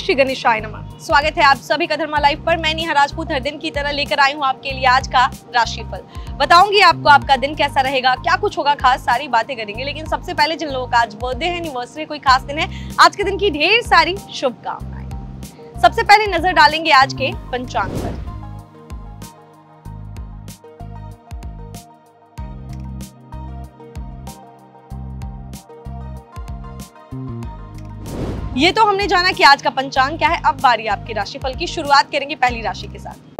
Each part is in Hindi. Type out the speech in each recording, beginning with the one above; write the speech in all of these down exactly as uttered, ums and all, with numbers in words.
श्री गणेशाय नमः। स्वागत है आप सभी का धर्मा लाइव पर। मैं नेहा राजपूत हर दिन की तरह लेकर आई हूँ आपके लिए आज का राशिफल। बताऊंगी आपको आपका दिन कैसा रहेगा, क्या कुछ होगा खास, सारी बातें करेंगे। लेकिन सबसे पहले जिन लोगों का आज बर्थडे है, एनिवर्सरी, कोई खास दिन है, आज के दिन की ढेर सारी शुभकामनाएं। सबसे पहले नजर डालेंगे आज के पंचांग पर। ये तो हमने जाना कि आज का पंचांग क्या है। अब बारी आपके राशिफल की। शुरुआत करेंगे पहली राशि के साथ,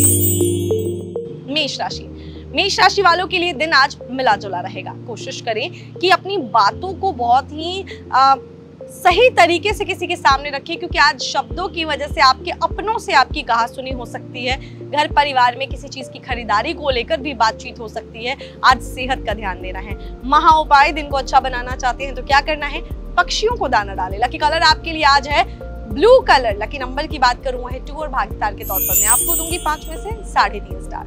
मेष राशि। मेष राशि वालों के लिए दिन आज मिला जुला रहेगा। कोशिश करें कि अपनी बातों को बहुत ही आ, सही तरीके से किसी के सामने रखें, क्योंकि आज शब्दों की वजह से आपके अपनों से आपकी कहासुनी हो सकती है। घर परिवार में किसी चीज की खरीदारी को लेकर भी बातचीत हो सकती है। आज सेहत का ध्यान देना है। महा उपाय, दिन को अच्छा बनाना चाहते हैं तो क्या करना है, पक्षियों को दाना डालें। लकी कलर आपके लिए आज है ब्लू कलर। लकी नंबर की बात करूं है टू और भाग्यस्टार के तौर पर मैं आपको दूंगी पांच में से साढ़े तीन स्टार।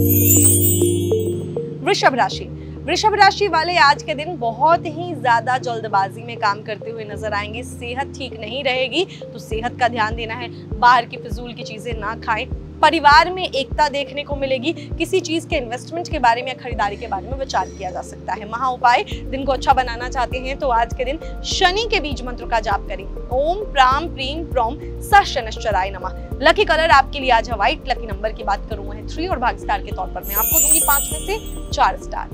वृषभ राशि। वृषभ राशि वाले आज के दिन बहुत ही ज्यादा जल्दबाजी में काम करते हुए नजर आएंगे। सेहत ठीक नहीं रहेगी तो सेहत का ध्यान देना है। बाहर की फिजूल की चीजें ना खाएं। परिवार में एकता देखने को मिलेगी। किसी चीज के इन्वेस्टमेंट के बारे में या खरीदारी के बारे में विचार किया जा सकता है। महा उपाय, दिन को अच्छा बनाना चाहते हैं तो आज के दिन शनि के बीज मंत्र का जाप करें। ओम प्राम प्रीम प्रोम स शनश्चराय नमः। लकी कलर आपके लिए आज है व्हाइट। लकी नंबर की बात करूं है थ्री और भाग्यस्टार के तौर पर मैं आपको दूंगी पांच में से चार स्टार।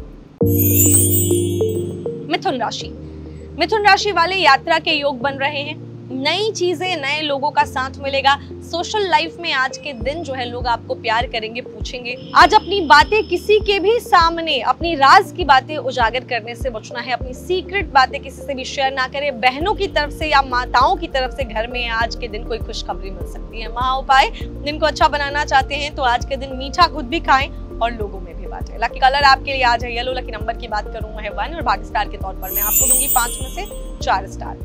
मिथुन राशि। मिथुन राशि वाले यात्रा के योग बन रहे हैं। नई चीजें, नए लोगों का साथ मिलेगा। सोशल लाइफ में आज के दिन जो है लोग आपको प्यार करेंगे, पूछेंगे। आज अपनी बातें किसी के भी सामने, अपनी राज की बातें उजागर करने से बचना है। अपनी सीक्रेट बातें किसी से भी शेयर ना करें। बहनों की तरफ से या माताओं की तरफ से घर में आज के दिन कोई खुशखबरी मिल सकती है। महा उपाय, दिन को अच्छा बनाना चाहते हैं तो आज के दिन मीठा खुद भी खाएं और लोगों में भी बांटें। लकी कलर आपके लिए आज है येलो। लकी नंबर की बात करूं है वन और भाग्यस्टार के तौर पर मैं आपको दूंगी पांच में से चार स्टार।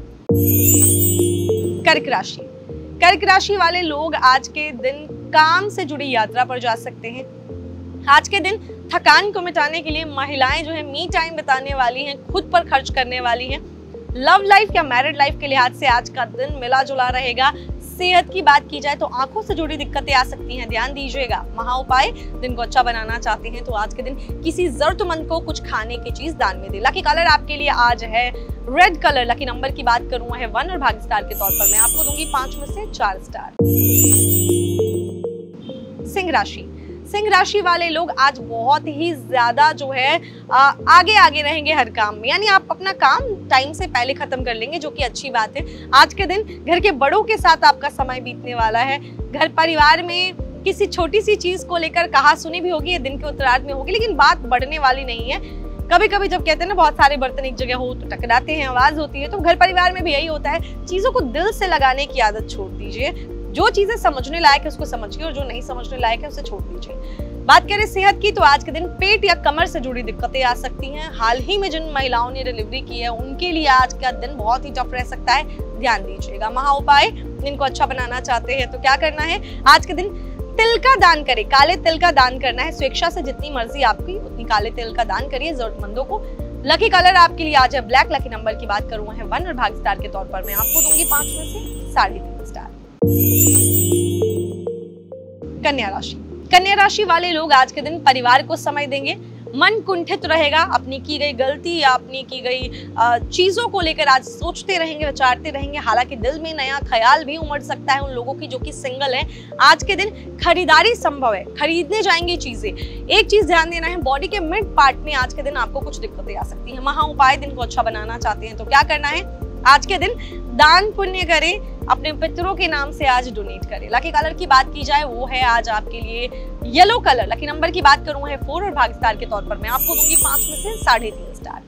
कर्क राशि। कर्क राशि वाले लोग आज के दिन काम से जुड़ी यात्रा पर जा सकते हैं। आज के दिन थकान को मिटाने के लिए महिलाएं जो है मी टाइम बिताने वाली हैं, खुद पर खर्च करने वाली हैं। लव लाइफ या मैरिड लाइफ के लिहाज से आज का दिन मिला जुला रहेगा। सेहत की बात की जाए तो आंखों से जुड़ी दिक्कतें आ सकती हैं, ध्यान दीजिएगा। महा उपाय, दिन को अच्छा बनाना चाहते हैं तो आज के दिन किसी जरूरतमंद को कुछ खाने की चीज दान में दे। लकी कलर आपके लिए आज है रेड कलर। लकी नंबर की बात करूं है वन और भाग्यस्टार के तौर पर मैं आपको दूंगी पांच में से चार स्टार। सिंह राशि। सिंह राशि वाले लोग आज बहुत ही ज्यादा जो है आ, आगे आगे रहेंगे हर काम में। यानी आप अपना काम टाइम से पहले खत्म कर लेंगे, जो कि अच्छी बात है। आज के दिन घर के बड़ों के साथ आपका समय बीतने वाला है। घर परिवार में किसी छोटी सी चीज को लेकर कहासुनी भी होगी, ये दिन के उत्तरार्ध में होगी, लेकिन बात बढ़ने वाली नहीं है। कभी कभी जब कहते हैं ना बहुत सारे बर्तन एक जगह हो तो टकराते हैं, आवाज होती है, तो घर परिवार में भी यही होता है। चीजों को दिल से लगाने की आदत छोड़ दीजिए। जो चीजें समझने लायक है उसको समझिए और जो नहीं समझने लायक है उसे छोड़ दीजिए। बात करें सेहत की तो आज के दिन पेट या कमर से जुड़ी दिक्कतें आ सकती हैं। हाल ही में जिन महिलाओं ने डिलीवरी की है उनके लिए आज का दिन बहुत ही टफ रह सकता है, ध्यान दीजिएगा। महा उपाय, दिन को अच्छा बनाना चाहते हैं तो क्या करना है, आज के दिन तिल का दान करें। काले तिल का दान करना है। स्वेच्छा से जितनी मर्जी आपकी उतनी काले तिल का दान करिए जरूरतमंदों को। लकी कलर आपके लिए आज है ब्लैक। लकी नंबर की बात करूं है वन और भाग्यस्टार के तौर पर मैं आपको दूंगी पांच में से साढ़े तीन स्टार। कन्या राशि। कन्या राशि वाले लोग आज के दिन परिवार को समय देंगे। मन कुंठित रहेगा। अपनी की गई गलती या अपनी की गई चीजों को लेकर आज सोचते रहेंगे, विचारते रहेंगे। हालांकि दिल में नया ख्याल भी उमड़ सकता है उन लोगों की जो कि सिंगल है। आज के दिन खरीदारी संभव है, खरीदने जाएंगे चीजें। एक चीज ध्यान देना है, बॉडी के मिड पार्ट में आज के दिन आपको कुछ दिक्कतें आ सकती है। महा उपाय, दिन को अच्छा बनाना चाहते हैं तो क्या करना है, आज के दिन दान पुण्य करें। अपने पितरों के नाम से आज डोनेट करें। लकी कलर की बात की जाए वो है आज आपके लिए येलो कलर। लकी नंबर की बात करूं है फोर और भाग्यस्टार के तौर पर मैं आपको दूंगी पांच में से साढ़े तीन स्टार।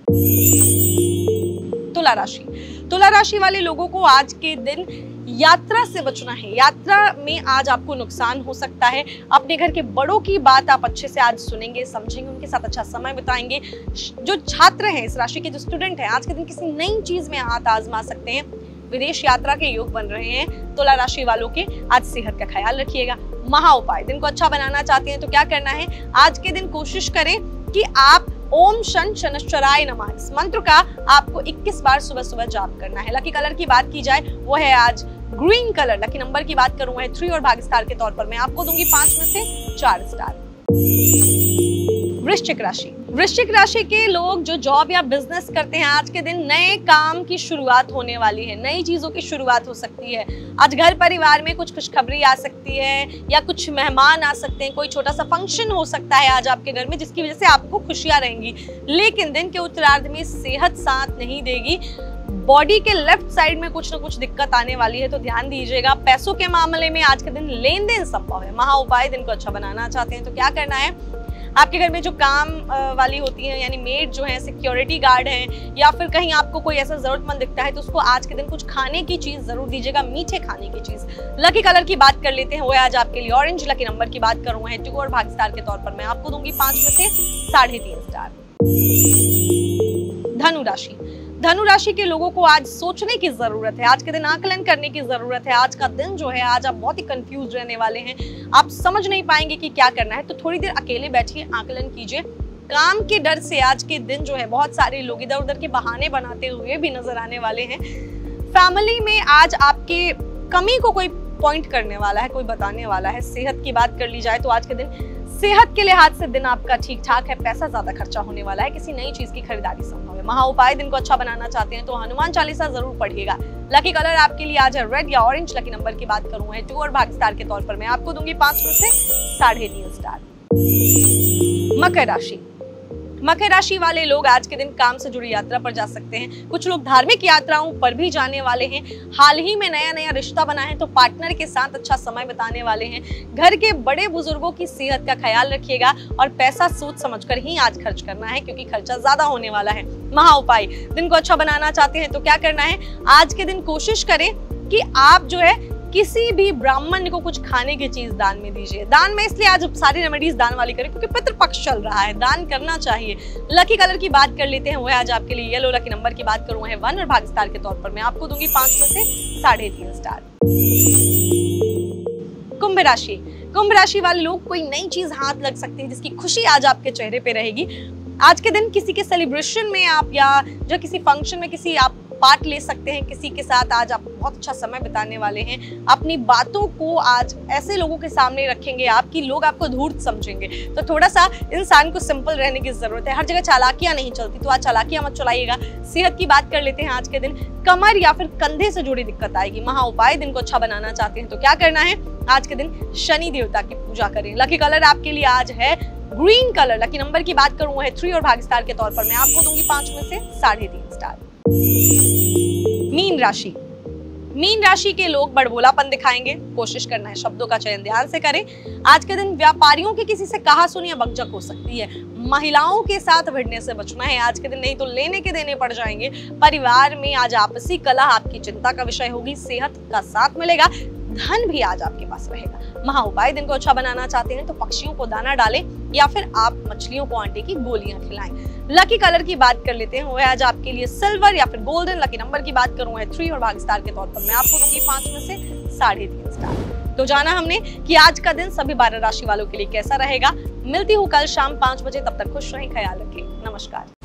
तुला राशि। तुला राशि वाले लोगों को आज के दिन यात्रा से बचना है। यात्रा में आज आपको नुकसान हो सकता है। अपने घर के बड़ों की बात आप अच्छे से आज सुनेंगे, समझेंगे, उनके साथ अच्छा समय बिताएंगे। जो छात्र हैं, इस राशि के जो स्टूडेंट हैं, आज के दिन किसी नई चीज में हाथ आजमा सकते हैं। विदेश यात्रा के योग बन रहे हैं। तुला राशि वालों के आज सेहत का ख्याल रखिएगा। महा उपाय, दिन को अच्छा बनाना चाहते हैं तो क्या करना है, आज के दिन कोशिश करें कि आप ओम शन शनश्चराय नमः इस मंत्र का आपको इक्कीस बार सुबह सुबह जाप करना है। लकी कलर की बात की जाए वो है आज ग्रीन कलर। लकी नंबर की बात करूं है थ्री और भाग्य स्टार के तौर पर मैं आपको दूंगी पांच में से चार स्टार। वृश्चिक राशि। वृश्चिक राशि के लोग जो जॉब या बिजनेस करते हैं, आज के दिन नए काम की शुरुआत होने वाली है, नई चीजों की शुरुआत हो सकती है। आज घर परिवार में कुछ खुशखबरी आ सकती है या कुछ मेहमान आ सकते हैं, कोई छोटा सा फंक्शन हो सकता है आज आपके घर में, जिसकी वजह से आपको खुशियां रहेंगी। लेकिन दिन के उत्तरार्ध में सेहत साथ नहीं देगी, बॉडी के लेफ्ट साइड में कुछ ना कुछ दिक्कत आने वाली है, तो ध्यान दीजिएगा। पैसों के मामले में आज के दिन लेन देन संभव है। महा उपाय दिन को अच्छा बनाना चाहते हैं तो क्या करना है, आपके घर में जो काम वाली होती हैं यानी मेड जो है, सिक्योरिटी गार्ड हैं, या फिर कहीं आपको कोई ऐसा जरूरतमंद दिखता है तो उसको आज के दिन कुछ खाने की चीज जरूर दीजिएगा, मीठे खाने की चीज। लकी कलर की बात कर लेते हैं, वो आज आपके लिए ऑरेंज। लकी नंबर की बात करूं है टू और भाग्य स्टार के तौर पर मैं आपको दूंगी पांच में से साढ़े तीन स्टार। धनु राशि। धनु राशि के लोगों को आज सोचने की जरूरत है, आज के दिन आकलन करने की जरूरत है। आज का दिन जो है, आज आप बहुत ही कंफ्यूज रहने वाले हैं, आप समझ नहीं पाएंगे कि क्या करना है, तो थोड़ी देर अकेले बैठिए, आकलन कीजिए। काम के डर से आज के दिन जो है बहुत सारे लोग इधर उधर के बहाने बनाते हुए भी नजर आने वाले हैं। फैमिली में आज आपके कमी को कोई पॉइंट करने वाला है, कोई बताने वाला है। सेहत की बात कर ली जाए तो आज के दिन सेहत के लिहाज से दिन आपका ठीक ठाक है, पैसा ज्यादा खर्चा होने वाला है, किसी नई चीज की खरीदारी संभव है। महा उपाय दिन को अच्छा बनाना चाहते हैं तो हनुमान चालीसा जरूर पढ़िएगा। लकी कलर आपके लिए आज है रेड या ऑरेंज। लकी नंबर की बात करूं है टू और भाग्य स्टार के तौर पर मैं आपको दूंगी पांच में से साढ़े तीन स्टार। मकर राशि। मकर राशि वाले लोग आज के दिन काम से जुड़ी यात्रा पर जा सकते हैं, कुछ लोग धार्मिक यात्राओं पर भी जाने वाले हैं। हाल ही में नया नया रिश्ता बना है तो पार्टनर के साथ अच्छा समय बिताने वाले हैं। घर के बड़े बुजुर्गों की सेहत का ख्याल रखिएगा और पैसा सोच समझकर ही आज खर्च करना है, क्योंकि खर्चा ज्यादा होने वाला है। महा उपाय दिन को अच्छा बनाना चाहते हैं तो क्या करना है, आज के दिन कोशिश करें कि आप जो है किसी भी ब्राह्मण को कुछ खाने की चीज दान में दीजिए। दान में इसलिए आज सारी रेमेडीज दान वाली करें क्योंकि पितृपक्ष चल रहा है, दान करना चाहिए। लकी कलर की बात कर लेते हैं, वो है आज आपके लिए येलो। लकी नंबर की बात करूं है वन और भाग्य स्टार के तौर पर मैं आपको दूंगी पांच में से साढ़े तीन स्टार। कुंभ राशि। कुंभ राशि वाले लोग कोई नई चीज हाथ लग सकती है जिसकी खुशी आज आपके चेहरे पे रहेगी। आज के दिन किसी के सेलिब्रेशन में आप या जो किसी फंक्शन में किसी आप पार्ट ले सकते हैं, किसी के साथ आज आप बहुत अच्छा समय बिताने वाले हैं। अपनी बातों को आज ऐसे लोगों के सामने रखेंगे आप कि लोग आपको धूर्त समझेंगे, तो थोड़ा सा इंसान को सिंपल रहने की जरूरत है। हर जगह चालाकियां नहीं चलती, तो आज चालाकियां मत चलाइएगा। सेहत की बात कर लेते हैं, आज के दिन कमर या फिर कंधे से जुड़ी दिक्कत आएगी। महा उपाय दिन को अच्छा बनाना चाहते हैं तो क्या करना है, आज के दिन शनि देवता की पूजा करें। लकी कलर आपके लिए आज है ग्रीन कलर। लकी नंबर की बात करूं है थ्री और भाग्य स्टार के तौर पर मैं आपको दूंगी पांच में से साढ़े तीन स्टार। मीन राशि। मीन राशि के लोग बड़बोलापन दिखाएंगे, कोशिश करना है शब्दों का चयन ध्यान से करें। आज के दिन व्यापारियों की किसी से कहा सुनी या बकझक हो सकती है। महिलाओं के साथ भिड़ने से बचना है आज के दिन, नहीं तो लेने के देने पड़ जाएंगे। परिवार में आज आपसी कलह आपकी चिंता का विषय होगी। सेहत का साथ मिलेगा, धन भी आज आपके पास रहेगा। महा उपाय दिन को अच्छा बनाना चाहते हैं तो पक्षियों को दाना डालें या फिर आप मछलियों को आटे की गोलियां खिलाएं। लकी कलर की बात कर लेते हैं, वो है आज आपके लिए सिल्वर या फिर गोल्डन। लकी नंबर की बात करूं है थ्री और भाग्य स्टार के तौर पर मैं आपको दूंगी पांच में से साढ़े तीन स्टार। तो जाना हमने कि आज का दिन सभी बारह राशि वालों के लिए कैसा रहेगा। मिलती हूँ कल शाम पांच बजे, तब तक खुश रहें, ख्याल रखें, नमस्कार।